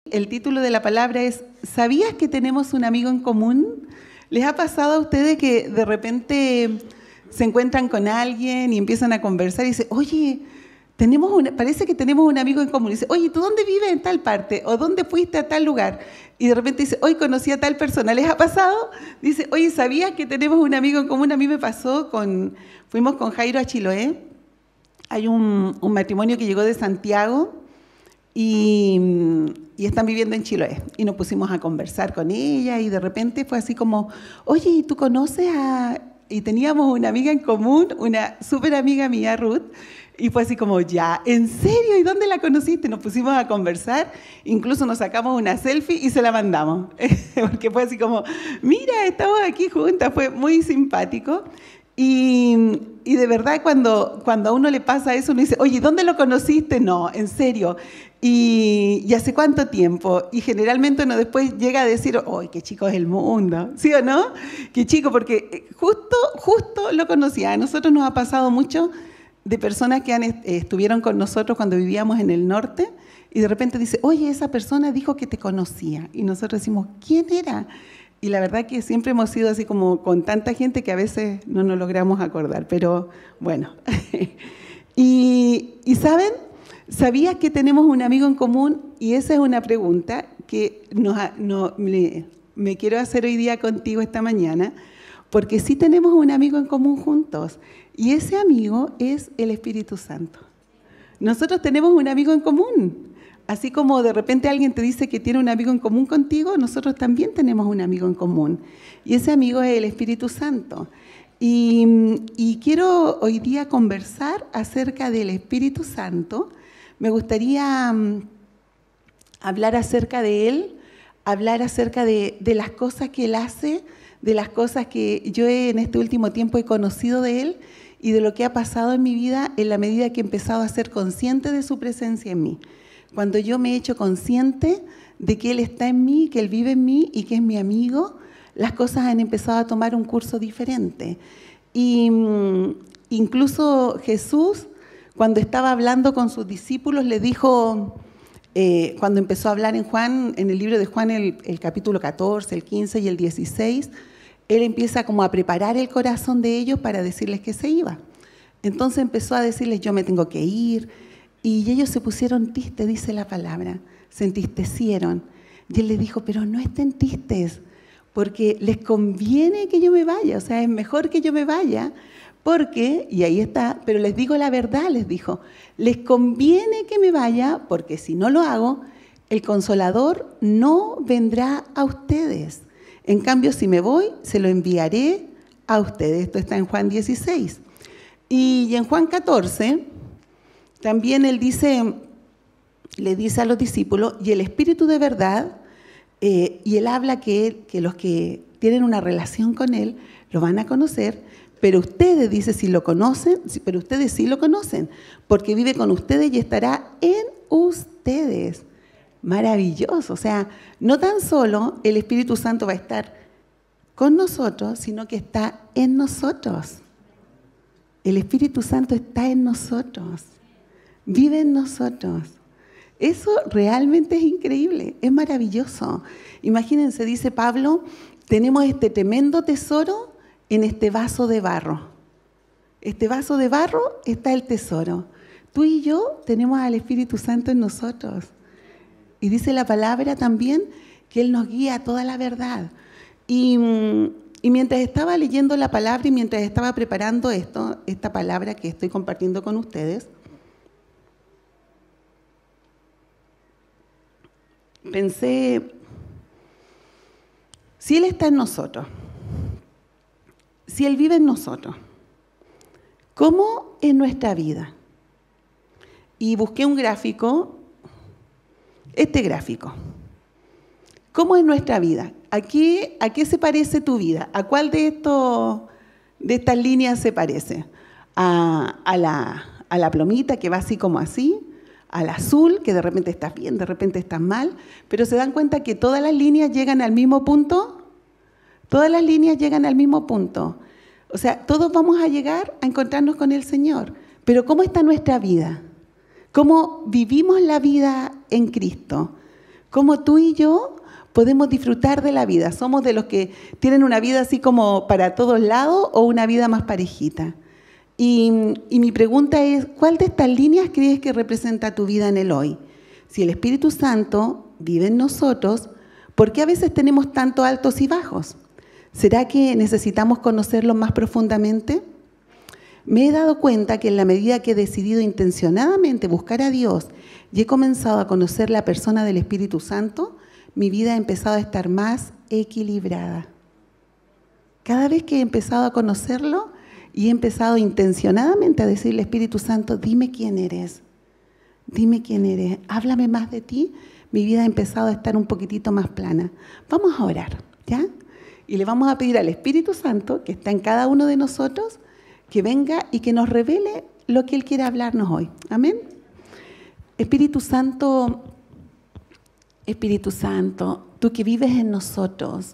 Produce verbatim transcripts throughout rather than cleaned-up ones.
El título de la palabra es ¿sabías que tenemos un amigo en común? ¿Les ha pasado a ustedes que de repente se encuentran con alguien y empiezan a conversar y dicen, oye, tenemos una, parece que tenemos un amigo en común? Y dice, oye, ¿tú dónde vives en tal parte? ¿O dónde fuiste a tal lugar? Y de repente dice, hoy conocí a tal persona. ¿Les ha pasado? Dice, oye, ¿sabías que tenemos un amigo en común? A mí me pasó, con, fuimos con Jairo a Chiloé. Hay un, un matrimonio que llegó de Santiago y, y están viviendo en Chiloé. Y nos pusimos a conversar con ella y de repente fue así como, oye, ¿y tú conoces a...? Y teníamos una amiga en común, una súper amiga mía, Ruth, y fue así como, ya, ¿en serio? ¿Y dónde la conociste? Nos pusimos a conversar, incluso nos sacamos una selfie y se la mandamos, porque fue así como, mira, estamos aquí juntas, fue muy simpático. Y, y de verdad cuando, cuando a uno le pasa eso, uno dice, oye, ¿dónde lo conociste? No, en serio. Y, ¿y hace cuánto tiempo? Y generalmente uno después llega a decir, ¡ay, qué chico es el mundo! ¿Sí o no? ¡Qué chico! Porque justo, justo lo conocía. A nosotros nos ha pasado mucho de personas que han, eh, estuvieron con nosotros cuando vivíamos en el norte y de repente dice, oye, esa persona dijo que te conocía. Y nosotros decimos, ¿quién era? Y la verdad que siempre hemos sido así como con tanta gente que a veces no nos logramos acordar, pero bueno. y, y ¿saben? ¿Sabías que tenemos un amigo en común? Y esa es una pregunta que nos, no, me, me quiero hacer hoy día contigo esta mañana, porque sí tenemos un amigo en común juntos, y ese amigo es el Espíritu Santo. Nosotros tenemos un amigo en común. Así como de repente alguien te dice que tiene un amigo en común contigo, nosotros también tenemos un amigo en común. Y ese amigo es el Espíritu Santo. Y, y quiero hoy día conversar acerca del Espíritu Santo. Me gustaría um, hablar acerca de Él, hablar acerca de, de las cosas que Él hace, de las cosas que yo he, en este último tiempo he conocido de Él y de lo que ha pasado en mi vida en la medida que he empezado a ser consciente de su presencia en mí. Cuando yo me he hecho consciente de que Él está en mí, que Él vive en mí y que es mi amigo, las cosas han empezado a tomar un curso diferente. Y incluso Jesús, cuando estaba hablando con sus discípulos, le dijo, eh, cuando empezó a hablar en Juan, en el libro de Juan, el, el capítulo catorce, el quince y el dieciséis, Él empieza como a preparar el corazón de ellos para decirles que se iba. Entonces empezó a decirles, yo me tengo que ir. Y ellos se pusieron tristes, dice la palabra, se entristecieron. Y Él les dijo, pero no estén tristes, porque les conviene que yo me vaya, o sea, es mejor que yo me vaya, porque, y ahí está, pero les digo la verdad, les dijo, les conviene que me vaya, porque si no lo hago, el Consolador no vendrá a ustedes. En cambio, si me voy, se lo enviaré a ustedes. Esto está en Juan dieciséis. Y en Juan catorce... también Él dice, le dice a los discípulos, y el Espíritu de verdad, eh, y Él habla que, él, que los que tienen una relación con Él lo van a conocer, pero ustedes, dice, si lo conocen, pero ustedes sí lo conocen, porque vive con ustedes y estará en ustedes. Maravilloso, o sea, no tan solo el Espíritu Santo va a estar con nosotros, sino que está en nosotros. El Espíritu Santo está en nosotros. Vive en nosotros. Eso realmente es increíble, es maravilloso. Imagínense, dice Pablo, tenemos este tremendo tesoro en este vaso de barro. Este vaso de barro está el tesoro. Tú y yo tenemos al Espíritu Santo en nosotros. Y dice la palabra también que Él nos guía a toda la verdad. Y, y mientras estaba leyendo la palabra y mientras estaba preparando esto, esta palabra que estoy compartiendo con ustedes, pensé, si Él está en nosotros, si Él vive en nosotros, ¿cómo es nuestra vida? Y busqué un gráfico, este gráfico. ¿Cómo es nuestra vida? ¿A qué, a qué se parece tu vida? ¿A cuál de, estos, de estas líneas se parece? ¿A, a, la, a la plomita que va así como así? ¿Al azul, que de repente estás bien, de repente estás mal? Pero se dan cuenta que todas las líneas llegan al mismo punto. Todas las líneas llegan al mismo punto. O sea, todos vamos a llegar a encontrarnos con el Señor. Pero ¿cómo está nuestra vida? ¿Cómo vivimos la vida en Cristo? Cómo tú y yo podemos disfrutar de la vida. ¿Somos de los que tienen una vida así como para todos lados o una vida más parejita? Y, y mi pregunta es, ¿cuál de estas líneas crees que representa tu vida en el hoy? Si el Espíritu Santo vive en nosotros, ¿por qué a veces tenemos tantos altos y bajos? ¿Será que necesitamos conocerlo más profundamente? Me he dado cuenta que en la medida que he decidido intencionadamente buscar a Dios y he comenzado a conocer la persona del Espíritu Santo, mi vida ha empezado a estar más equilibrada. Cada vez que he empezado a conocerlo y he empezado intencionadamente a decirle, Espíritu Santo, dime quién eres, dime quién eres, háblame más de ti, mi vida ha empezado a estar un poquitito más plana. Vamos a orar, ¿ya? Y le vamos a pedir al Espíritu Santo, que está en cada uno de nosotros, que venga y que nos revele lo que Él quiere hablarnos hoy. Amén. Espíritu Santo, Espíritu Santo, tú que vives en nosotros,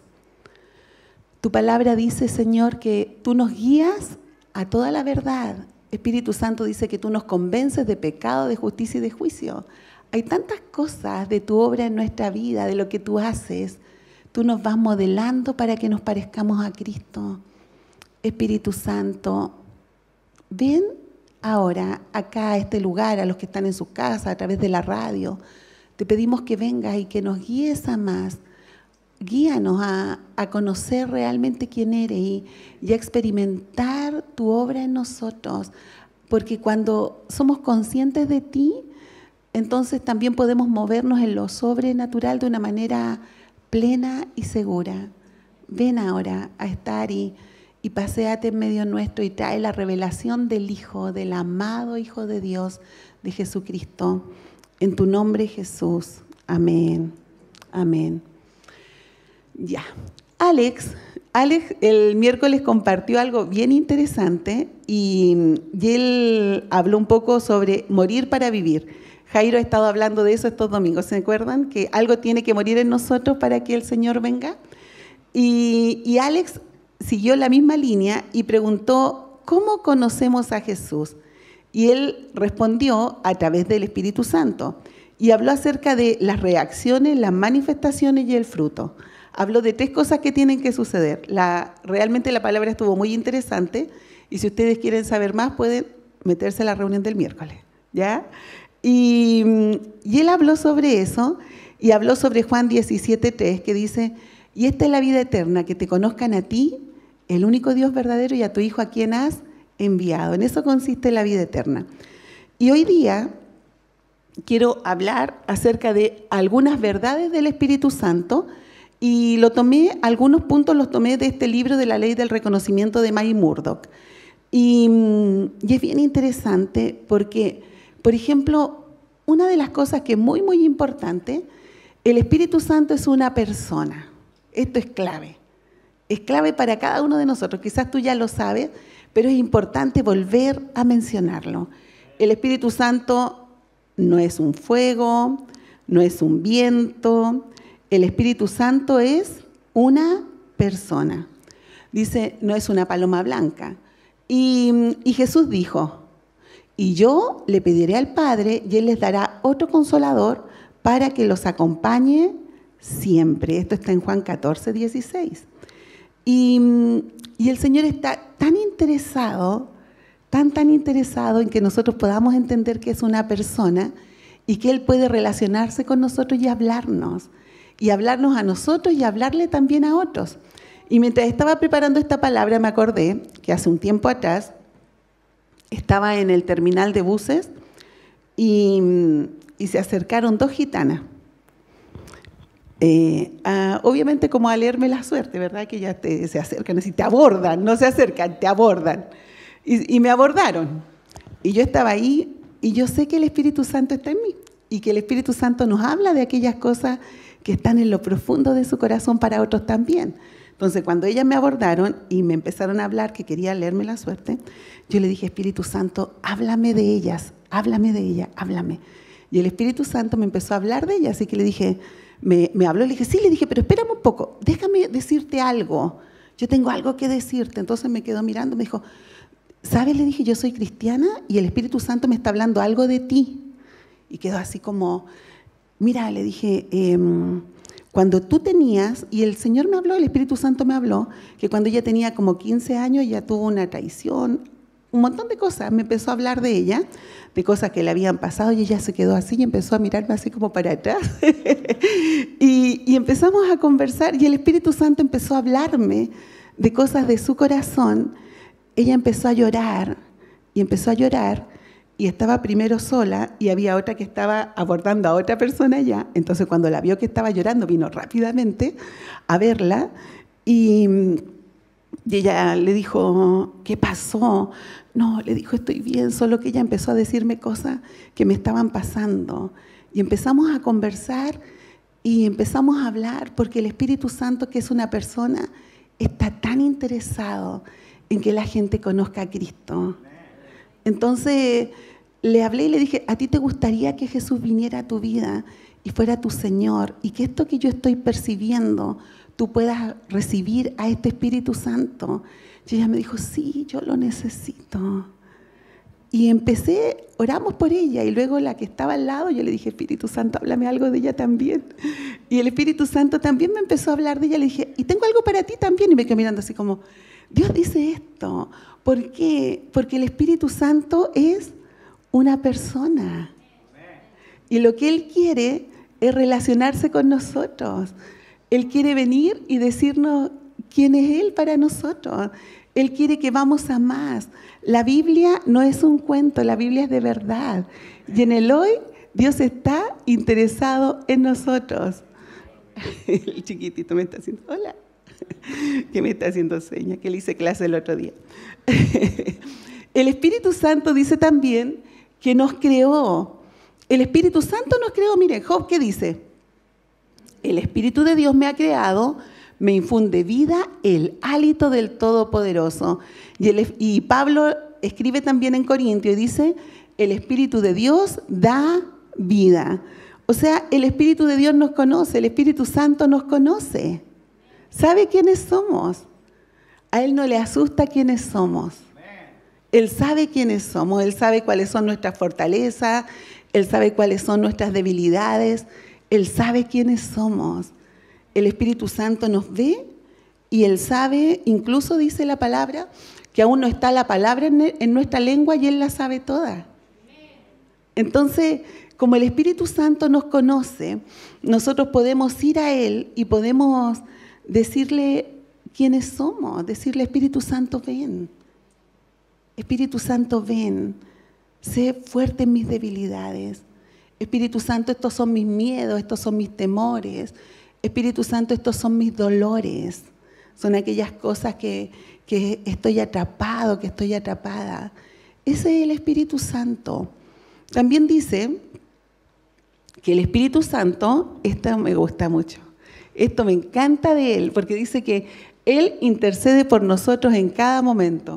tu palabra dice, Señor, que tú nos guías a toda la verdad. Espíritu Santo dice que tú nos convences de pecado, de justicia y de juicio. Hay tantas cosas de tu obra en nuestra vida, de lo que tú haces. Tú nos vas modelando para que nos parezcamos a Cristo. Espíritu Santo, ven ahora acá a este lugar, a los que están en sus casas, a través de la radio. Te pedimos que vengas y que nos guíes a más. Guíanos a, a conocer realmente quién eres y, y a experimentar tu obra en nosotros. Porque cuando somos conscientes de ti, entonces también podemos movernos en lo sobrenatural de una manera plena y segura. Ven ahora a estar y, y paséate en medio nuestro y trae la revelación del Hijo, del amado Hijo de Dios, de Jesucristo. En tu nombre, Jesús. Amén. Amén. Ya. Alex, Alex el miércoles compartió algo bien interesante y, y él habló un poco sobre morir para vivir. Jairo ha estado hablando de eso estos domingos, ¿se acuerdan? Que algo tiene que morir en nosotros para que el Señor venga. Y, y Alex siguió la misma línea y preguntó, ¿cómo conocemos a Jesús? Y él respondió a través del Espíritu Santo y habló acerca de las reacciones, las manifestaciones y el fruto. Habló de tres cosas que tienen que suceder. La, realmente la palabra estuvo muy interesante y si ustedes quieren saber más pueden meterse a la reunión del miércoles, ¿ya? Y, y él habló sobre eso y habló sobre Juan diecisiete tres que dice, y esta es la vida eterna, que te conozcan a ti, el único Dios verdadero, y a tu Hijo a quien has enviado. En eso consiste la vida eterna. Y hoy día quiero hablar acerca de algunas verdades del Espíritu Santo y lo tomé, algunos puntos los tomé de este libro de la ley del reconocimiento de May Murdock. Y, y es bien interesante porque, por ejemplo, una de las cosas que es muy, muy importante, el Espíritu Santo es una persona. Esto es clave. Es clave para cada uno de nosotros. Quizás tú ya lo sabes, pero es importante volver a mencionarlo. El Espíritu Santo no es un fuego, no es un viento. El Espíritu Santo es una persona. Dice, no es una paloma blanca. Y, y Jesús dijo, y yo le pediré al Padre y Él les dará otro consolador para que los acompañe siempre. Esto está en Juan catorce, dieciséis. Y, y el Señor está tan interesado, tan, tan interesado en que nosotros podamos entender que es una persona y que Él puede relacionarse con nosotros y hablarnos. Y hablarnos a nosotros y hablarle también a otros. Y mientras estaba preparando esta palabra me acordé que hace un tiempo atrás estaba en el terminal de buses y, y se acercaron dos gitanas. Eh, a, obviamente como a leerme la suerte, ¿verdad? Que ya te, se acercan así, te abordan, no se acercan, te abordan. Y, y me abordaron. Y yo estaba ahí y yo sé que el Espíritu Santo está en mí y que el Espíritu Santo nos habla de aquellas cosas que están en lo profundo de su corazón para otros también. Entonces, cuando ellas me abordaron y me empezaron a hablar, que quería leerme la suerte, yo le dije, Espíritu Santo, háblame de ellas, háblame de ellas, háblame. Y el Espíritu Santo me empezó a hablar de ellas, así que le dije, me, me habló, le dije, sí, le dije, pero espérame un poco, déjame decirte algo, yo tengo algo que decirte. Entonces me quedó mirando, me dijo, ¿sabes? Le dije, yo soy cristiana y el Espíritu Santo me está hablando algo de ti. Y quedó así como... mira, le dije, eh, cuando tú tenías, y el Señor me habló, el Espíritu Santo me habló, que cuando ella tenía como quince años, ella tuvo una traición, un montón de cosas, me empezó a hablar de ella, de cosas que le habían pasado, y ella se quedó así y empezó a mirarme así como para atrás. y, y empezamos a conversar, y el Espíritu Santo empezó a hablarme de cosas de su corazón. Ella empezó a llorar, y empezó a llorar, y estaba primero sola, y había otra que estaba abordando a otra persona allá. Entonces cuando la vio que estaba llorando, vino rápidamente a verla, y, y ella le dijo, ¿qué pasó? No, le dijo, estoy bien, solo que ella empezó a decirme cosas que me estaban pasando. Y empezamos a conversar, y empezamos a hablar, porque el Espíritu Santo, que es una persona, está tan interesado en que la gente conozca a Cristo. Entonces le hablé y le dije, ¿a ti te gustaría que Jesús viniera a tu vida y fuera tu Señor? Y que esto que yo estoy percibiendo, tú puedas recibir a este Espíritu Santo. Y ella me dijo, sí, yo lo necesito. Y empecé, oramos por ella, y luego la que estaba al lado, yo le dije, Espíritu Santo, háblame algo de ella también. Y el Espíritu Santo también me empezó a hablar de ella, le dije, y tengo algo para ti también. Y me quedé mirando así como, Dios dice esto. ¿Por qué? Porque el Espíritu Santo es una persona. Y lo que Él quiere es relacionarse con nosotros. Él quiere venir y decirnos quién es Él para nosotros. Él quiere que vamos a más. La Biblia no es un cuento, la Biblia es de verdad. Y en el hoy, Dios está interesado en nosotros. El chiquitito me está haciendo, hola, que me está haciendo señas, que le hice clase el otro día. El Espíritu Santo dice también que nos creó. El Espíritu Santo nos creó, miren, Job, ¿qué dice? El Espíritu de Dios me ha creado, me infunde vida, el hálito del Todopoderoso. Y, el, y Pablo escribe también en Corintios y dice, el Espíritu de Dios da vida. O sea, el Espíritu de Dios nos conoce, el Espíritu Santo nos conoce. ¿Sabe quiénes somos? A Él no le asusta quiénes somos. Él sabe quiénes somos, Él sabe cuáles son nuestras fortalezas, Él sabe cuáles son nuestras debilidades, Él sabe quiénes somos. El Espíritu Santo nos ve y Él sabe, incluso dice la palabra, que aún no está la palabra en nuestra lengua y Él la sabe toda. Entonces, como el Espíritu Santo nos conoce, nosotros podemos ir a Él y podemos decirle quiénes somos, decirle, Espíritu Santo, ven. Espíritu Santo, ven. Sé fuerte en mis debilidades. Espíritu Santo, estos son mis miedos, estos son mis temores. Espíritu Santo, estos son mis dolores. Son aquellas cosas que, que estoy atrapado, que estoy atrapada. Ese es el Espíritu Santo. También dice que el Espíritu Santo, esto me gusta mucho, esto me encanta de Él, porque dice que Él intercede por nosotros en cada momento.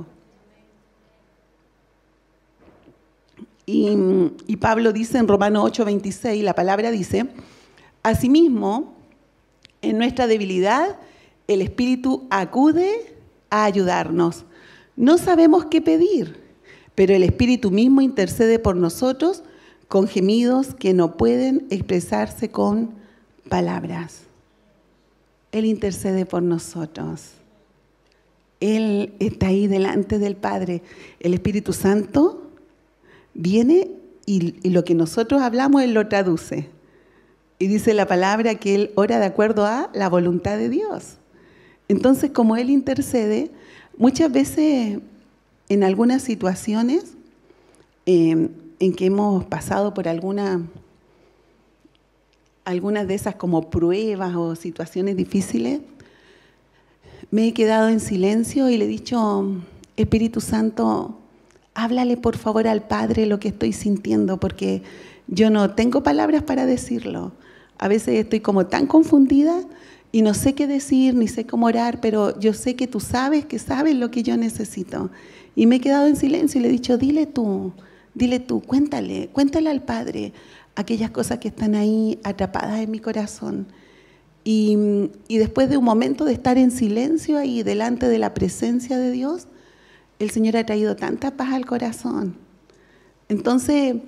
Y, y Pablo dice en Romanos ocho veintiséis, la palabra dice, asimismo, en nuestra debilidad, el Espíritu acude a ayudarnos. No sabemos qué pedir, pero el Espíritu mismo intercede por nosotros con gemidos que no pueden expresarse con palabras. Él intercede por nosotros. Él está ahí delante del Padre. El Espíritu Santo viene y, y lo que nosotros hablamos, Él lo traduce. Y dice la palabra que Él ora de acuerdo a la voluntad de Dios. Entonces, como Él intercede, muchas veces en algunas situaciones eh, en que hemos pasado por alguna, algunas de esas como pruebas o situaciones difíciles, me he quedado en silencio y le he dicho, Espíritu Santo, háblale por favor al Padre lo que estoy sintiendo, porque yo no tengo palabras para decirlo. A veces estoy como tan confundida y no sé qué decir, ni sé cómo orar, pero yo sé que tú sabes, que sabes lo que yo necesito. Y me he quedado en silencio y le he dicho, dile tú, dile tú, cuéntale, cuéntale al Padre aquellas cosas que están ahí atrapadas en mi corazón. Y, y después de un momento de estar en silencio ahí delante de la presencia de Dios, el Señor ha traído tanta paz al corazón. Entonces,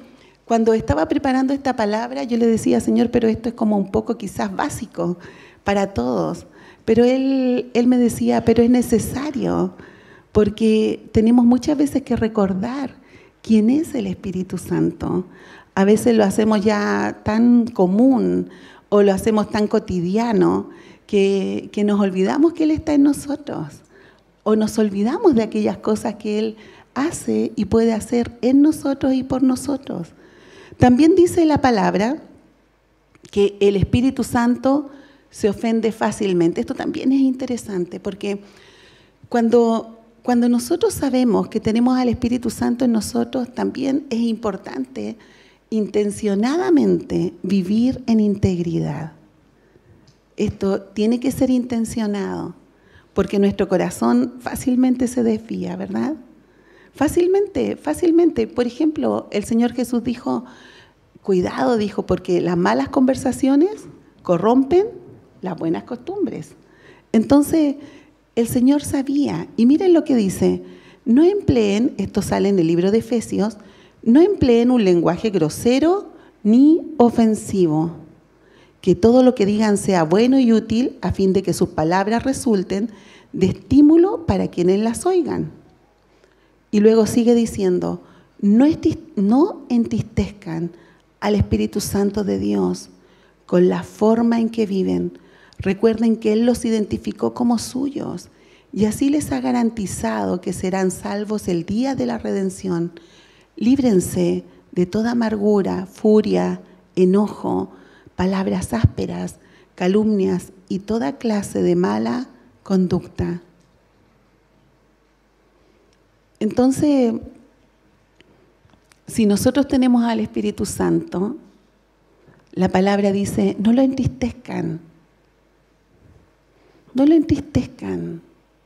cuando estaba preparando esta palabra, yo le decía, Señor, pero esto es como un poco quizás básico para todos. Pero Él, él me decía, pero es necesario, porque tenemos muchas veces que recordar quién es el Espíritu Santo. A veces lo hacemos ya tan común o lo hacemos tan cotidiano que, que nos olvidamos que Él está en nosotros. O nos olvidamos de aquellas cosas que Él hace y puede hacer en nosotros y por nosotros. También dice la palabra que el Espíritu Santo se ofende fácilmente. Esto también es interesante porque cuando, cuando nosotros sabemos que tenemos al Espíritu Santo en nosotros, también es importante intencionadamente vivir en integridad. Esto tiene que ser intencionado porque nuestro corazón fácilmente se desvía, ¿verdad? Fácilmente, fácilmente. Por ejemplo, el Señor Jesús dijo, cuidado, dijo, porque las malas conversaciones corrompen las buenas costumbres. Entonces, el Señor sabía, y miren lo que dice, no empleen, esto sale en el libro de Efesios, no empleen un lenguaje grosero ni ofensivo, que todo lo que digan sea bueno y útil a fin de que sus palabras resulten de estímulo para quienes las oigan. Y luego sigue diciendo, no, no entristezcan al Espíritu Santo de Dios con la forma en que viven. Recuerden que Él los identificó como suyos y así les ha garantizado que serán salvos el día de la redención. Líbrense de toda amargura, furia, enojo, palabras ásperas, calumnias y toda clase de mala conducta. Entonces, si nosotros tenemos al Espíritu Santo, la palabra dice, no lo entristezcan, no lo entristezcan,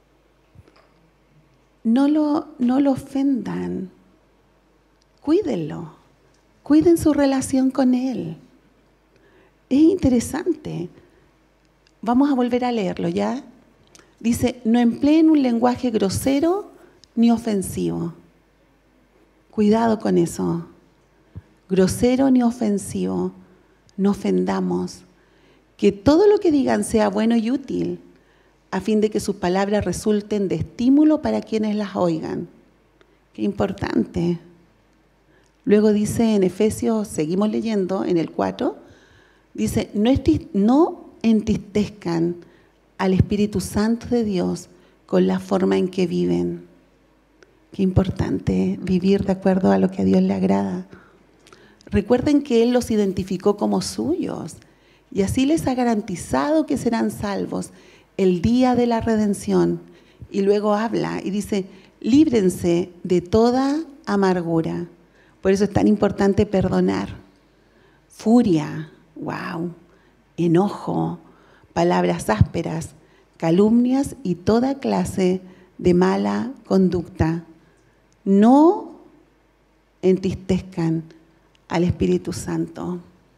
no lo, no lo ofendan, cuídenlo, cuiden su relación con Él. Es interesante. Vamos a volver a leerlo, ¿ya? Dice, no empleen un lenguaje grosero ni ofensivo. Cuidado con eso. Grosero ni ofensivo. No ofendamos. Que todo lo que digan sea bueno y útil, a fin de que sus palabras resulten de estímulo para quienes las oigan. Qué importante. Luego dice en Efesios, seguimos leyendo, en el cuatro, dice, no, no entristezcan al Espíritu Santo de Dios con la forma en que viven. Qué importante vivir de acuerdo a lo que a Dios le agrada. Recuerden que Él los identificó como suyos y así les ha garantizado que serán salvos el día de la redención. Y luego habla y dice, líbrense de toda amargura. Por eso es tan importante perdonar. Furia, wow, enojo, palabras ásperas, calumnias y toda clase de mala conducta. No entristezcan al Espíritu Santo.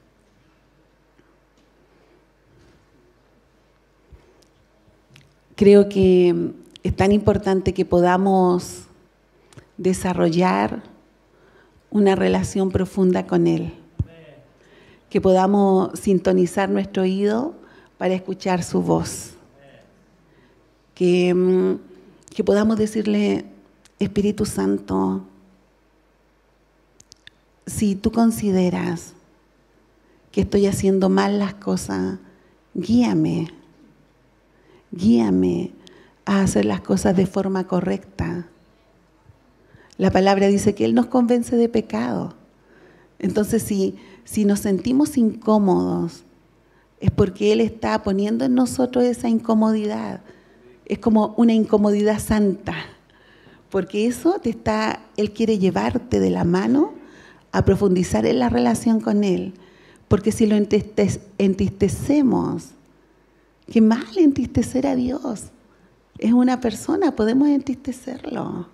Creo que es tan importante que podamos desarrollar una relación profunda con Él. Que podamos sintonizar nuestro oído para escuchar su voz. Que, que podamos decirle, Espíritu Santo, si tú consideras que estoy haciendo mal las cosas, guíame, guíame a hacer las cosas de forma correcta. La palabra dice que Él nos convence de pecado. Entonces, si, si nos sentimos incómodos, es porque Él está poniendo en nosotros esa incomodidad. Es como una incomodidad santa. Porque eso te está, Él quiere llevarte de la mano a profundizar en la relación con Él. Porque si lo entristecemos, qué mal entristecer a Dios. Es una persona, podemos entristecerlo.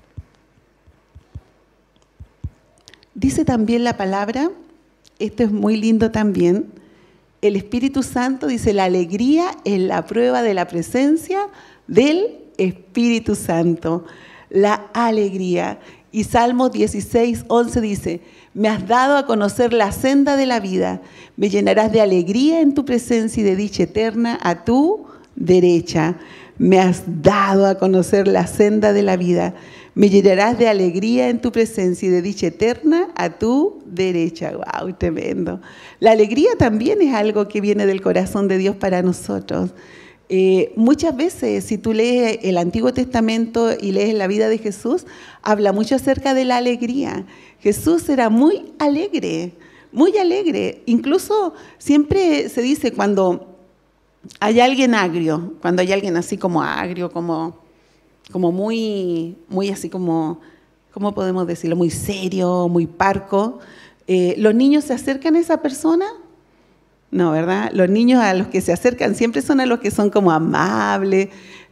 Dice también la palabra, esto es muy lindo también, el Espíritu Santo dice, la alegría es la prueba de la presencia del Espíritu Santo. La alegría. Y Salmos dieciséis, once dice, me has dado a conocer la senda de la vida, me llenarás de alegría en tu presencia y de dicha eterna a tu derecha. Me has dado a conocer la senda de la vida, me llenarás de alegría en tu presencia y de dicha eterna a tu derecha. ¡Wow! Tremendo. La alegría también es algo que viene del corazón de Dios para nosotros. Eh, muchas veces, si tú lees el Antiguo Testamento y lees la vida de Jesús, habla mucho acerca de la alegría. Jesús era muy alegre, muy alegre. Incluso siempre se dice cuando hay alguien agrio, cuando hay alguien así como agrio, como, como muy, muy así como, ¿cómo podemos decirlo? Muy serio, muy parco. Eh, ¿Los niños se acercan a esa persona? No, ¿verdad? Los niños a los que se acercan siempre son a los que son como amables.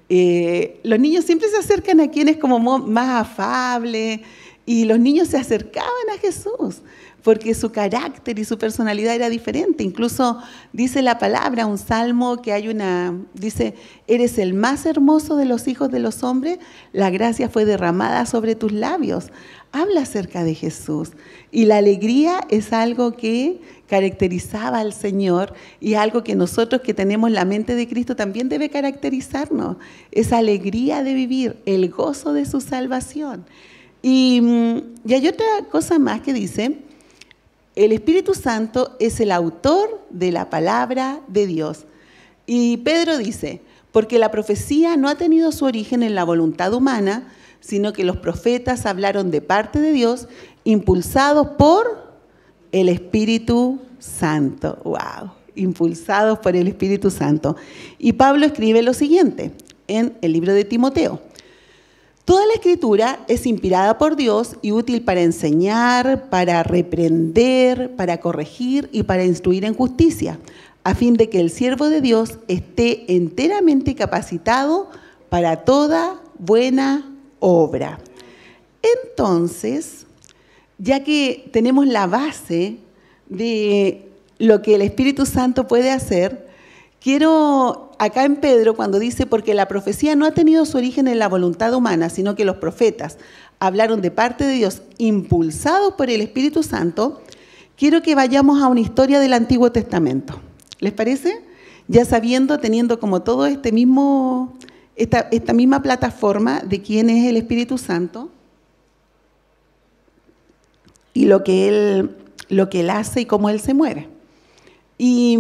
Eh, los niños siempre se acercan a quienes como más afables. Y los niños se acercaban a Jesús porque su carácter y su personalidad era diferente. Incluso dice la palabra, un salmo que hay una, dice, eres el más hermoso de los hijos de los hombres, la gracia fue derramada sobre tus labios. Habla acerca de Jesús. Y la alegría es algo que caracterizaba al Señor y algo que nosotros que tenemos la mente de Cristo también debe caracterizarnos. Esa alegría de vivir, el gozo de su salvación. Y, y hay otra cosa más que dice, el Espíritu Santo es el autor de la palabra de Dios. Y Pedro dice, porque la profecía no ha tenido su origen en la voluntad humana, sino que los profetas hablaron de parte de Dios, impulsados por el Espíritu Santo. ¡Wow! Impulsados por el Espíritu Santo. Y Pablo escribe lo siguiente en el libro de Timoteo. Toda la Escritura es inspirada por Dios y útil para enseñar, para reprender, para corregir y para instruir en justicia, a fin de que el siervo de Dios esté enteramente capacitado para toda buena obra. Entonces, ya que tenemos la base de lo que el Espíritu Santo puede hacer, quiero, acá en Pedro, cuando dice, porque la profecía no ha tenido su origen en la voluntad humana, sino que los profetas hablaron de parte de Dios, impulsados por el Espíritu Santo, quiero que vayamos a una historia del Antiguo Testamento. ¿Les parece? Ya sabiendo, teniendo como todo este mismo, esta, esta misma plataforma de quién es el Espíritu Santo y lo que Él, lo que Él hace y cómo Él se mueve. Y...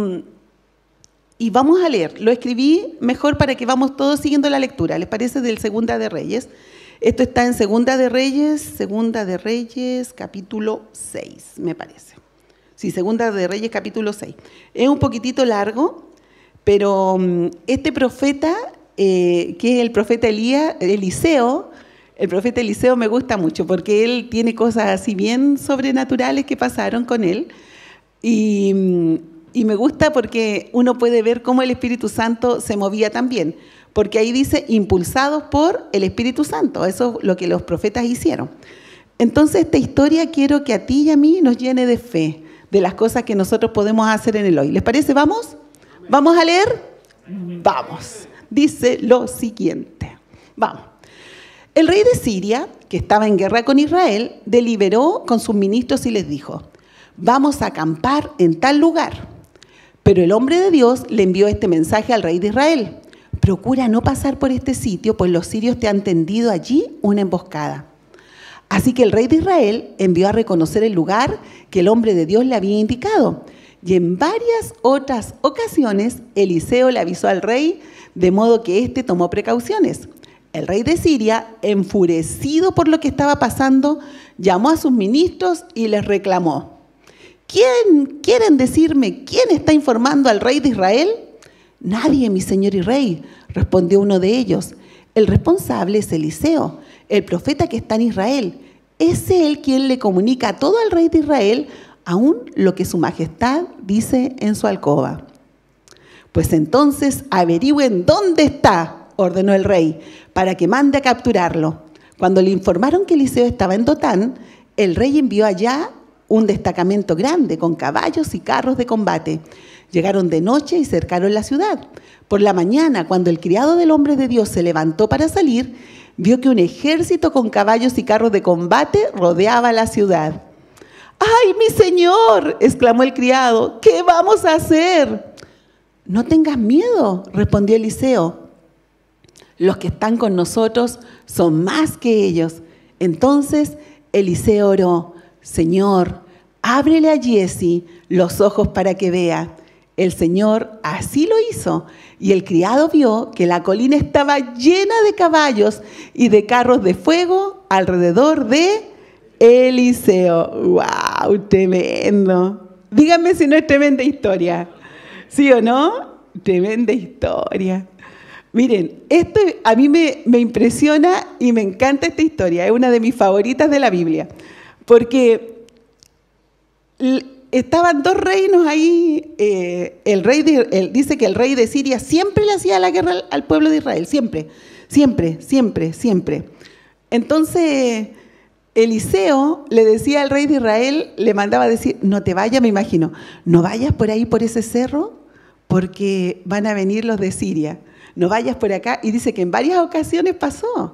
Y vamos a leer, lo escribí mejor para que vamos todos siguiendo la lectura, ¿les parece? Del Segunda de Reyes. Esto está en Segunda de Reyes, Segunda de Reyes, capítulo seis, me parece. Sí, Segunda de Reyes, capítulo seis. Es un poquitito largo, pero este profeta, eh, que es el profeta Elías, Eliseo, el profeta Eliseo me gusta mucho porque él tiene cosas así bien sobrenaturales que pasaron con él. Y... Y me gusta porque uno puede ver cómo el Espíritu Santo se movía también, porque ahí dice impulsados por el Espíritu Santo, eso es lo que los profetas hicieron. Entonces esta historia quiero que a ti y a mí nos llene de fe, de las cosas que nosotros podemos hacer en el hoy. ¿Les parece? ¿Vamos? ¿Vamos a leer? Vamos. Dice lo siguiente. Vamos. El rey de Siria, que estaba en guerra con Israel, deliberó con sus ministros y les dijo, vamos a acampar en tal lugar. Pero el hombre de Dios le envió este mensaje al rey de Israel. Procura no pasar por este sitio, pues los sirios te han tendido allí una emboscada. Así que el rey de Israel envió a reconocer el lugar que el hombre de Dios le había indicado. Y en varias otras ocasiones, Eliseo le avisó al rey, de modo que éste tomó precauciones. El rey de Siria, enfurecido por lo que estaba pasando, llamó a sus ministros y les reclamó. ¿Quién, quieren decirme, quién está informando al rey de Israel? Nadie, mi señor y rey, respondió uno de ellos. El responsable es Eliseo, el profeta que está en Israel. Es él quien le comunica a todo el rey de Israel, aún lo que su majestad dice en su alcoba. Pues entonces averigüen dónde está, ordenó el rey, para que mande a capturarlo. Cuando le informaron que Eliseo estaba en Dotán, el rey envió allá un destacamento grande con caballos y carros de combate. Llegaron de noche y cercaron la ciudad. Por la mañana, cuando el criado del hombre de Dios se levantó para salir, vio que un ejército con caballos y carros de combate rodeaba la ciudad. ¡Ay, mi señor!, exclamó el criado, ¿qué vamos a hacer? No tengas miedo, respondió Eliseo. Los que están con nosotros son más que ellos. Entonces Eliseo oró, Señor, ábrele a Giezi los ojos para que vea. El Señor así lo hizo, y el criado vio que la colina estaba llena de caballos y de carros de fuego alrededor de Eliseo. ¡Wow! Tremendo. Díganme si no es tremenda historia. ¿Sí o no? Tremenda historia. Miren, esto a mí me, me impresiona y me encanta esta historia. Es una de mis favoritas de la Biblia. Porque estaban dos reinos ahí. Eh, el rey de, el, dice que el rey de Siria siempre le hacía la guerra al, al pueblo de Israel. Siempre, siempre, siempre, siempre. Entonces Eliseo le decía al rey de Israel, le mandaba a decir, no te vayas, me imagino, no vayas por ahí por ese cerro porque van a venir los de Siria. No vayas por acá. Y dice que en varias ocasiones pasó.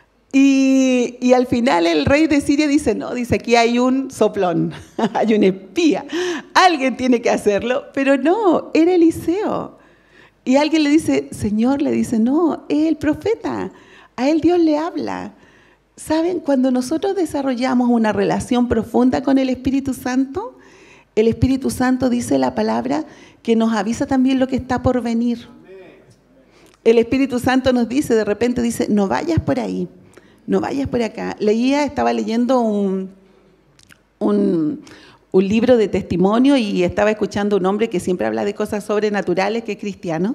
Y, y al final el rey de Siria dice, no, dice, aquí hay un soplón, hay un espía, alguien tiene que hacerlo, pero no, era Eliseo. Y alguien le dice, Señor, le dice, no, es el profeta, a él Dios le habla. ¿Saben? Cuando nosotros desarrollamos una relación profunda con el Espíritu Santo, el Espíritu Santo dice la palabra que nos avisa también lo que está por venir. El Espíritu Santo nos dice, de repente dice, no vayas por ahí. No vayas por acá. Leía, estaba leyendo un, un, un libro de testimonio y estaba escuchando a un hombre que siempre habla de cosas sobrenaturales, que es cristiano.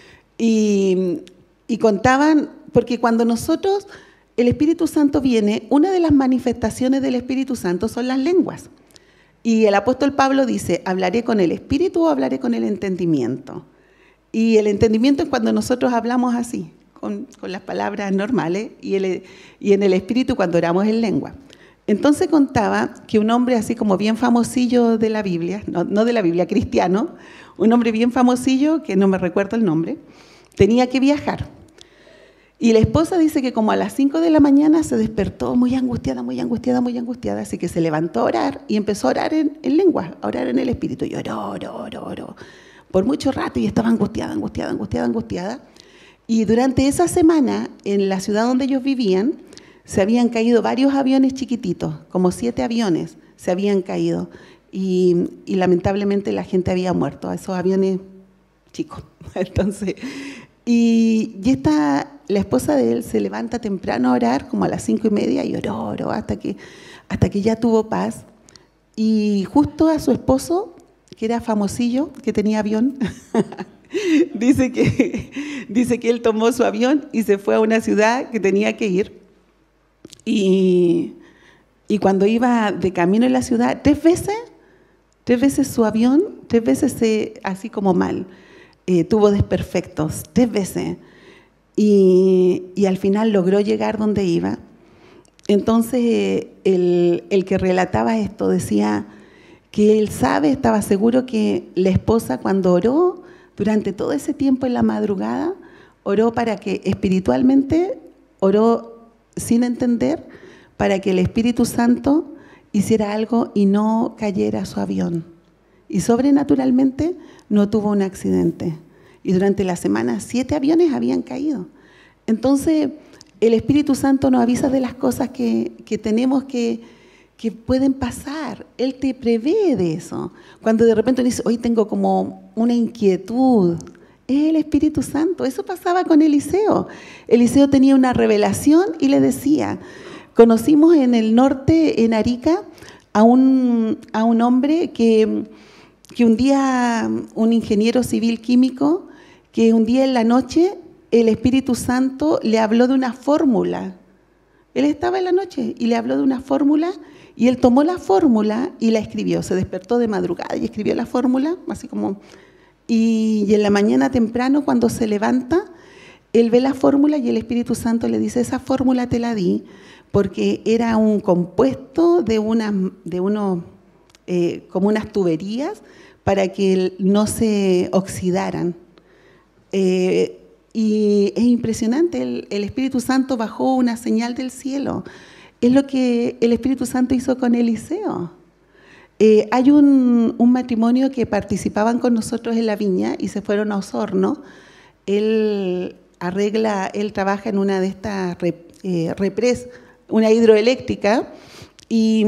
Y, y contaban, porque cuando nosotros, el Espíritu Santo viene, una de las manifestaciones del Espíritu Santo son las lenguas. Y el apóstol Pablo dice, ¿hablaré con el Espíritu o hablaré con el entendimiento? Y el entendimiento es cuando nosotros hablamos así. Con, con las palabras normales y, el, y en el espíritu cuando oramos en lengua. Entonces contaba que un hombre así como bien famosillo de la Biblia, no, no de la Biblia, cristiano, un hombre bien famosillo, que no me recuerdo el nombre, tenía que viajar. Y la esposa dice que como a las cinco de la mañana se despertó muy angustiada, muy angustiada, muy angustiada, así que se levantó a orar y empezó a orar en, en lengua, a orar en el espíritu. Y oró, oró, oró, oró, por mucho rato y estaba angustiada, angustiada, angustiada, angustiada. Y durante esa semana, en la ciudad donde ellos vivían, se habían caído varios aviones chiquititos, como siete aviones se habían caído. Y, y lamentablemente la gente había muerto, a esos aviones chicos. Entonces, y, y esta, la esposa de él se levanta temprano a orar, como a las cinco y media, y oró, oró, hasta que, hasta que ya tuvo paz. Y justo a su esposo, que era famosillo, que tenía avión, Dice que, dice que él tomó su avión y se fue a una ciudad que tenía que ir. Y, y cuando iba de camino en la ciudad, tres veces, tres veces su avión, tres veces se, así como mal, eh, tuvo desperfectos, tres veces. Y, y al final logró llegar donde iba. Entonces el, el que relataba esto decía que él sabe, estaba seguro que la esposa cuando oró, durante todo ese tiempo en la madrugada, oró para que espiritualmente, oró sin entender, para que el Espíritu Santo hiciera algo y no cayera su avión. Y sobrenaturalmente no tuvo un accidente. Y durante la semana siete aviones habían caído. Entonces, el Espíritu Santo nos avisa de las cosas que, que tenemos que, que pueden pasar. Él te prevé de eso. Cuando de repente dice, hoy tengo como una inquietud, es el Espíritu Santo. Eso pasaba con Eliseo. Eliseo tenía una revelación y le decía, conocimos en el norte, en Arica, a un, a un hombre que, que un día, un ingeniero civil químico, que un día en la noche el Espíritu Santo le habló de una fórmula. Él estaba en la noche y le habló de una fórmula y él tomó la fórmula y la escribió. Se despertó de madrugada y escribió la fórmula, así como... Y, y en la mañana temprano, cuando se levanta, él ve la fórmula y el Espíritu Santo le dice, esa fórmula te la di porque era un compuesto de, una, de unos, eh, como unas tuberías para que no se oxidaran. Eh, y es impresionante, el, el Espíritu Santo bajó una señal del cielo. Es lo que el Espíritu Santo hizo con Eliseo. Eh, hay un, un matrimonio que participaban con nosotros en la viña y se fueron a Osorno. Él arregla, él trabaja en una de estas rep, eh, repres, una hidroeléctrica, y,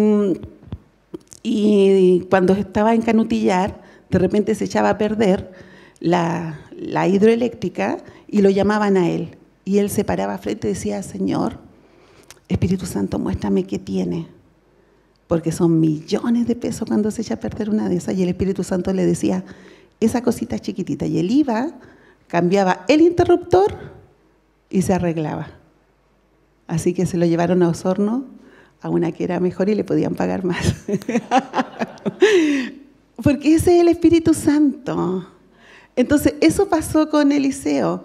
y cuando estaba en Canutillar, de repente se echaba a perder la, la hidroeléctrica y lo llamaban a él. Y él se paraba frente y decía, Señor, Espíritu Santo, muéstrame qué tiene. Porque son millones de pesos cuando se echa a perder una de esas. Y el Espíritu Santo le decía, esa cosita chiquitita. Y él iba, cambiaba el interruptor y se arreglaba. Así que se lo llevaron a Osorno, a una que era mejor y le podían pagar más. Porque ese es el Espíritu Santo. Entonces, eso pasó con Eliseo.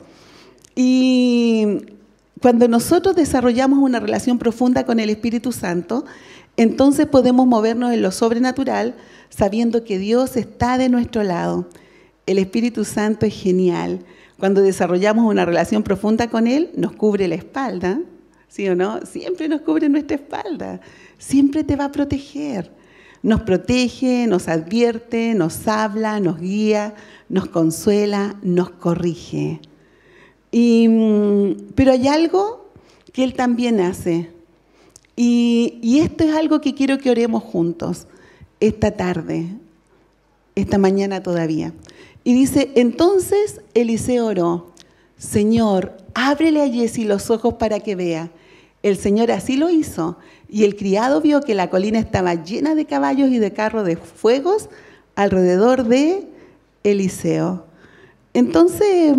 Y cuando nosotros desarrollamos una relación profunda con el Espíritu Santo, entonces podemos movernos en lo sobrenatural sabiendo que Dios está de nuestro lado. El Espíritu Santo es genial. Cuando desarrollamos una relación profunda con Él, nos cubre la espalda, ¿sí o no? Siempre nos cubre nuestra espalda. Siempre te va a proteger. Nos protege, nos advierte, nos habla, nos guía, nos consuela, nos corrige. Y, pero hay algo que Él también hace. Y, y esto es algo que quiero que oremos juntos esta tarde, esta mañana todavía. Y dice, entonces Eliseo oró, Señor, ábrele a Giezi los ojos para que vea. El Señor así lo hizo, y el criado vio que la colina estaba llena de caballos y de carros de fuegos alrededor de Eliseo. Entonces,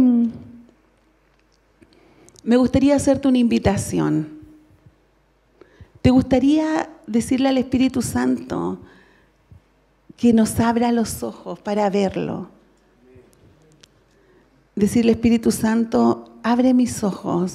me gustaría hacerte una invitación. ¿Te gustaría decirle al Espíritu Santo que nos abra los ojos para verlo? Decirle, Espíritu Santo, abre mis ojos.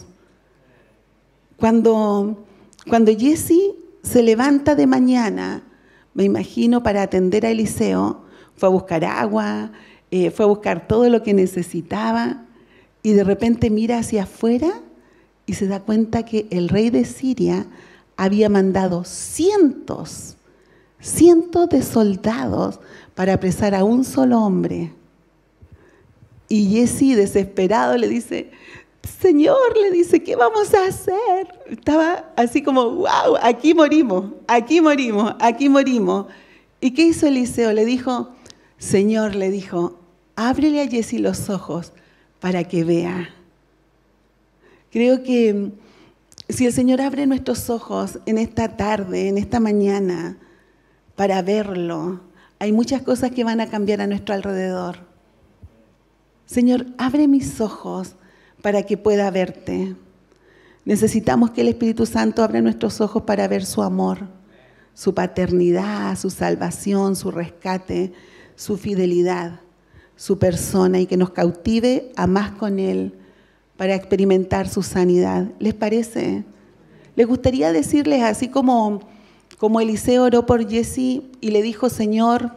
Cuando, cuando Giezi se levanta de mañana, me imagino, para atender a Eliseo, fue a buscar agua, eh, fue a buscar todo lo que necesitaba, y de repente mira hacia afuera y se da cuenta que el rey de Siria había mandado cientos, cientos de soldados para apresar a un solo hombre. Y Giezi, desesperado, le dice, Señor, le dice, ¿qué vamos a hacer? Estaba así como, wow, aquí morimos, aquí morimos, aquí morimos. ¿Y qué hizo Eliseo? Le dijo, Señor, le dijo, ábrele a Giezi los ojos para que vea. Creo que si el Señor abre nuestros ojos en esta tarde, en esta mañana, para verlo, hay muchas cosas que van a cambiar a nuestro alrededor. Señor, abre mis ojos para que pueda verte. Necesitamos que el Espíritu Santo abra nuestros ojos para ver su amor, su paternidad, su salvación, su rescate, su fidelidad, su persona, y que nos cautive a más con Él para experimentar su sanidad. ¿Les parece? ¿Les gustaría decirles así como, como Eliseo oró por Giezi y le dijo, Señor,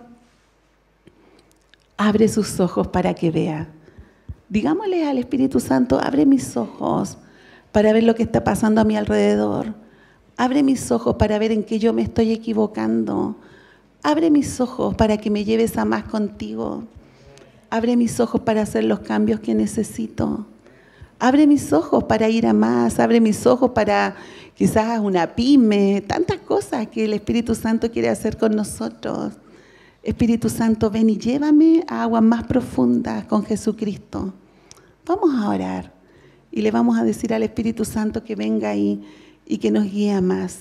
abre sus ojos para que vea? Digámosle al Espíritu Santo, abre mis ojos para ver lo que está pasando a mi alrededor. Abre mis ojos para ver en qué yo me estoy equivocando. Abre mis ojos para que me lleves a más contigo. Abre mis ojos para hacer los cambios que necesito. Abre mis ojos para ir a más. Abre mis ojos para quizás una pyme. Tantas cosas que el Espíritu Santo quiere hacer con nosotros. Espíritu Santo, ven y llévame a aguas más profundas con Jesucristo. Vamos a orar y le vamos a decir al Espíritu Santo que venga ahí y que nos guíe más.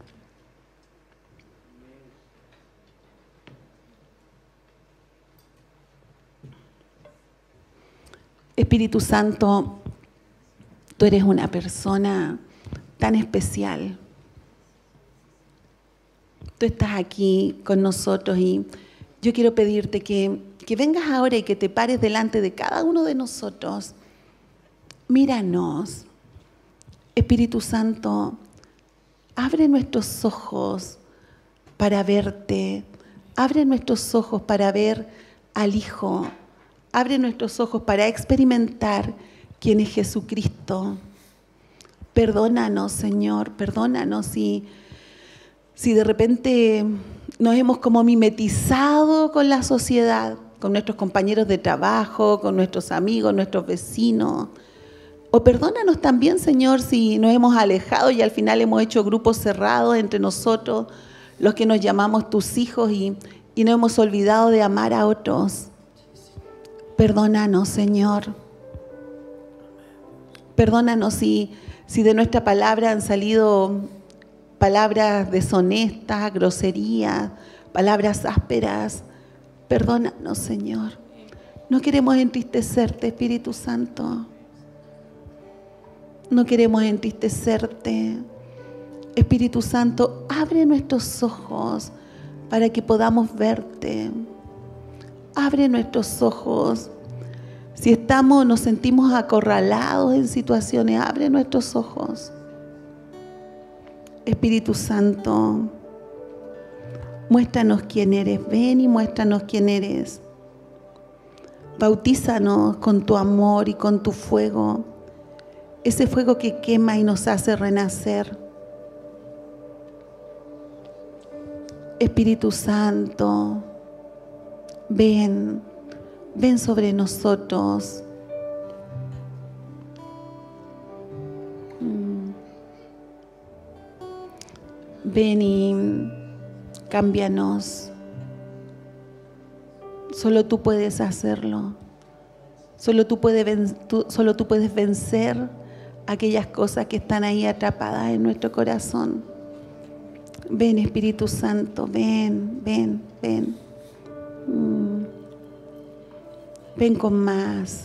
Espíritu Santo, tú eres una persona tan especial. Tú estás aquí con nosotros y yo quiero pedirte que, que vengas ahora y que te pares delante de cada uno de nosotros. Míranos. Espíritu Santo, abre nuestros ojos para verte. Abre nuestros ojos para ver al Hijo. Abre nuestros ojos para experimentar quién es Jesucristo. Perdónanos, Señor, perdónanos si, si de repente nos hemos como mimetizado con la sociedad, con nuestros compañeros de trabajo, con nuestros amigos, nuestros vecinos. O perdónanos también, Señor, si nos hemos alejado y al final hemos hecho grupos cerrados entre nosotros, los que nos llamamos tus hijos, y, y nos hemos olvidado de amar a otros. Perdónanos, Señor. Perdónanos si, si de nuestra palabra han salido palabras deshonestas, groserías, palabras ásperas. Perdónanos, Señor. No queremos entristecerte, Espíritu Santo. No queremos entristecerte. Espíritu Santo, abre nuestros ojos para que podamos verte. Abre nuestros ojos. Si estamos, nos sentimos acorralados en situaciones, abre nuestros ojos. Espíritu Santo, muéstranos quién eres. Ven y muéstranos quién eres. Bautízanos con tu amor y con tu fuego. Ese fuego que quema y nos hace renacer. Espíritu Santo, ven, ven sobre nosotros. Ven y cámbianos. Solo tú puedes hacerlo. Solo tú puedes, tú, solo tú puedes vencer aquellas cosas que están ahí atrapadas en nuestro corazón. Ven, Espíritu Santo, ven, ven, ven. Mm. Ven con más.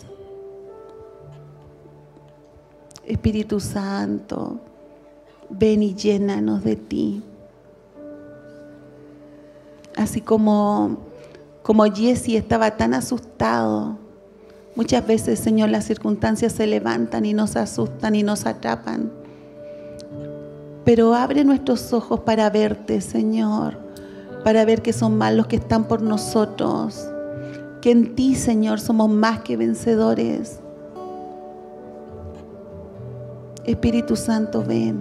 Espíritu Santo, ven y llénanos de ti. Así como, como Jesse estaba tan asustado. Muchas veces, Señor, las circunstancias se levantan y nos asustan y nos atrapan. Pero abre nuestros ojos para verte, Señor, para ver que son más los que están por nosotros, que en ti, Señor, somos más que vencedores. Espíritu Santo, ven.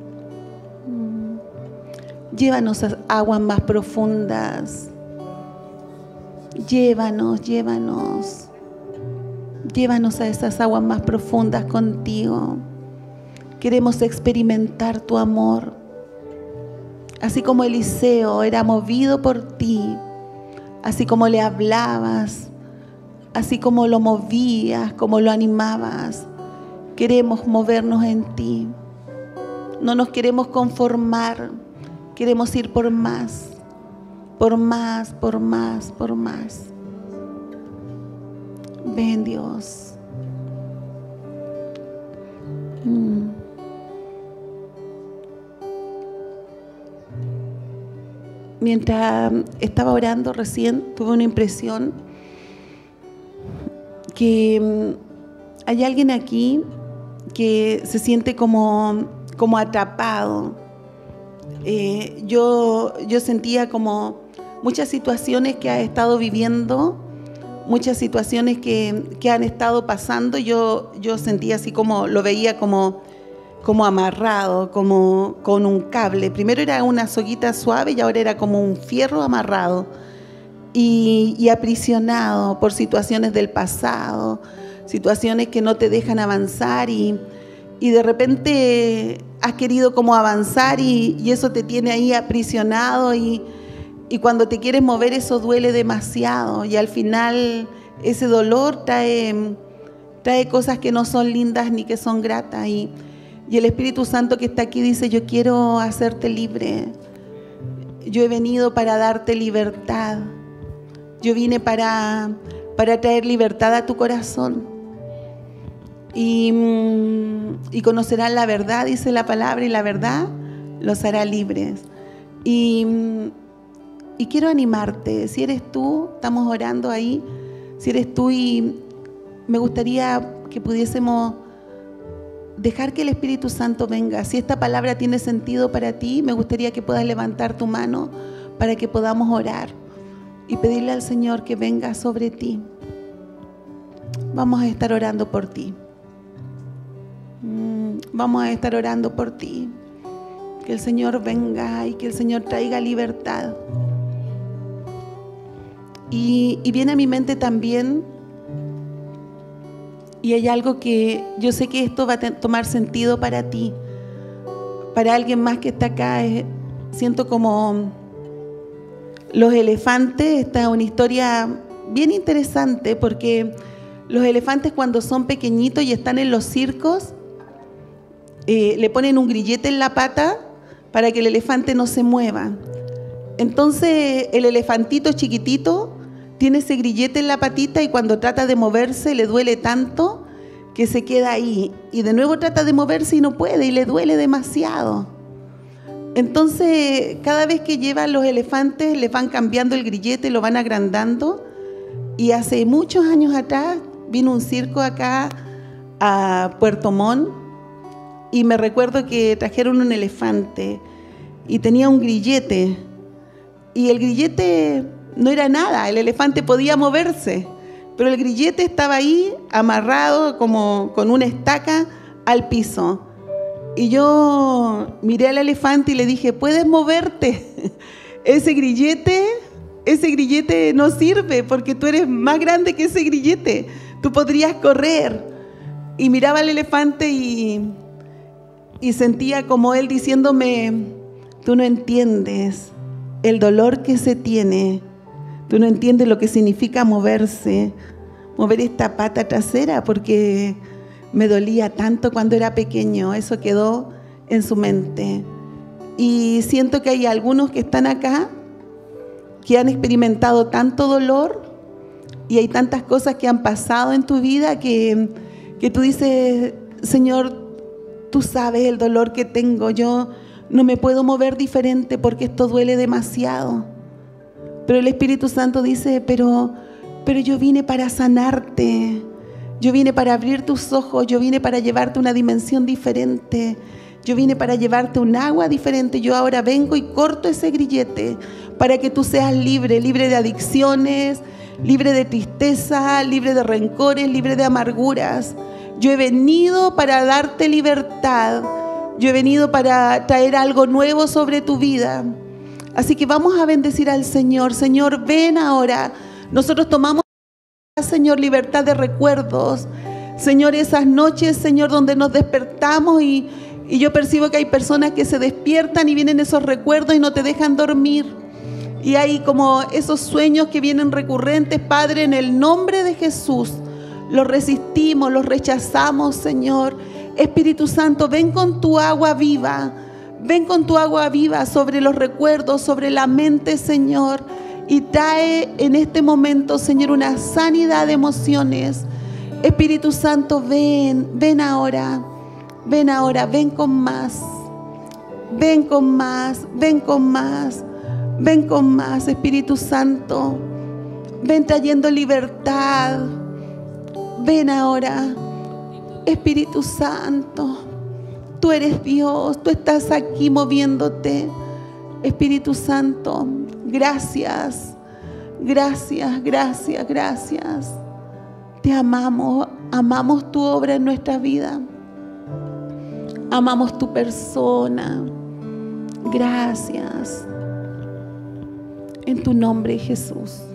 Llévanos a aguas más profundas. Llévanos, llévanos. Llévanos a esas aguas más profundas contigo. Queremos experimentar tu amor. Así como Eliseo era movido por ti, así como le hablabas, así como lo movías, como lo animabas, queremos movernos en ti. No nos queremos conformar, queremos ir por más, por más, por más, por más. Ven, Dios. Mm. Mientras estaba orando recién, tuve una impresión que hay alguien aquí que se siente como, como atrapado. Eh, yo, yo sentía como muchas situaciones que ha estado viviendo, muchas situaciones que, que han estado pasando. Yo, yo sentía así como, lo veía como, como amarrado, como con un cable. Primero era una soguita suave y ahora era como un fierro amarrado y, y aprisionado por situaciones del pasado, situaciones que no te dejan avanzar y, y de repente has querido como avanzar y, y eso te tiene ahí aprisionado y, y cuando te quieres mover eso duele demasiado y al final ese dolor trae, trae cosas que no son lindas ni que son gratas y, y el Espíritu Santo que está aquí dice: yo quiero hacerte libre, yo he venido para darte libertad, yo vine para, para traer libertad a tu corazón. Y, y conocerán la verdad, dice la palabra, y la verdad los hará libres. Y, y quiero animarte, si eres tú, estamos orando ahí, si eres tú y me gustaría que pudiésemos dejar que el Espíritu Santo venga. Si esta palabra tiene sentido para ti, me gustaría que puedas levantar tu mano para que podamos orar y pedirle al Señor que venga sobre ti. Vamos a estar orando por ti. vamos a estar orando por ti. Que el Señor venga y que el Señor traiga libertad. Y, y viene a mi mente también, y hay algo que yo sé que esto va a tomar sentido para ti, para alguien más que está acá. Es, siento como los elefantes. Esta es una historia bien interesante, porque los elefantes, cuando son pequeñitos y están en los circos, eh, le ponen un grillete en la pata para que el elefante no se mueva. Entonces el elefantito chiquitito tiene ese grillete en la patita, y cuando trata de moverse le duele tanto que se queda ahí, y de nuevo trata de moverse y no puede, y le duele demasiado. Entonces cada vez que llevan los elefantes le van cambiando el grillete, lo van agrandando. Y hace muchos años atrás vino un circo acá a Puerto Montt, y me recuerdo que trajeron un elefante y tenía un grillete, y el grillete no era nada, el elefante podía moverse, pero el grillete estaba ahí amarrado como con una estaca al piso. Y yo miré al elefante y le dije: ¿puedes moverte? Ese grillete, ese grillete no sirve, porque tú eres más grande que ese grillete, tú podrías correr. Y miraba al elefante y, y sentía como él diciéndome: tú no entiendes el dolor que se tiene, tú no entiendes lo que significa moverse, mover esta pata trasera, porque me dolía tanto cuando era pequeño. Eso quedó en su mente. Y siento que hay algunos que están acá que han experimentado tanto dolor, y hay tantas cosas que han pasado en tu vida que, que tú dices: Señor, tú sabes el dolor que tengo, yo no me puedo mover diferente porque esto duele demasiado. Pero el Espíritu Santo dice: pero, pero yo vine para sanarte, yo vine para abrir tus ojos, yo vine para llevarte a una dimensión diferente, yo vine para llevarte un agua diferente. Yo ahora vengo y corto ese grillete para que tú seas libre, libre de adicciones, libre de tristeza, libre de rencores, libre de amarguras. Yo he venido para darte libertad, yo he venido para traer algo nuevo sobre tu vida. Así que vamos a bendecir al Señor. Señor, ven ahora. Nosotros tomamos, Señor, libertad de recuerdos. Señor, esas noches, Señor, donde nos despertamos y, y yo percibo que hay personas que se despiertan y vienen esos recuerdos y no te dejan dormir. Y hay como esos sueños que vienen recurrentes. Padre, en el nombre de Jesús, los resistimos, los rechazamos, Señor. Espíritu Santo, ven con tu agua viva. Ven con tu agua viva sobre los recuerdos, sobre la mente, Señor. Y trae en este momento, Señor, una sanidad de emociones. Espíritu Santo, ven, ven ahora. Ven ahora, ven con más. Ven con más, ven con más. Ven con más, Espíritu Santo. Ven trayendo libertad. Ven ahora, Espíritu Santo. Tú eres Dios, tú estás aquí moviéndote. Espíritu Santo, gracias, gracias, gracias, gracias. Te amamos, amamos tu obra en nuestra vida. Amamos tu persona. Gracias. En tu nombre, Jesús.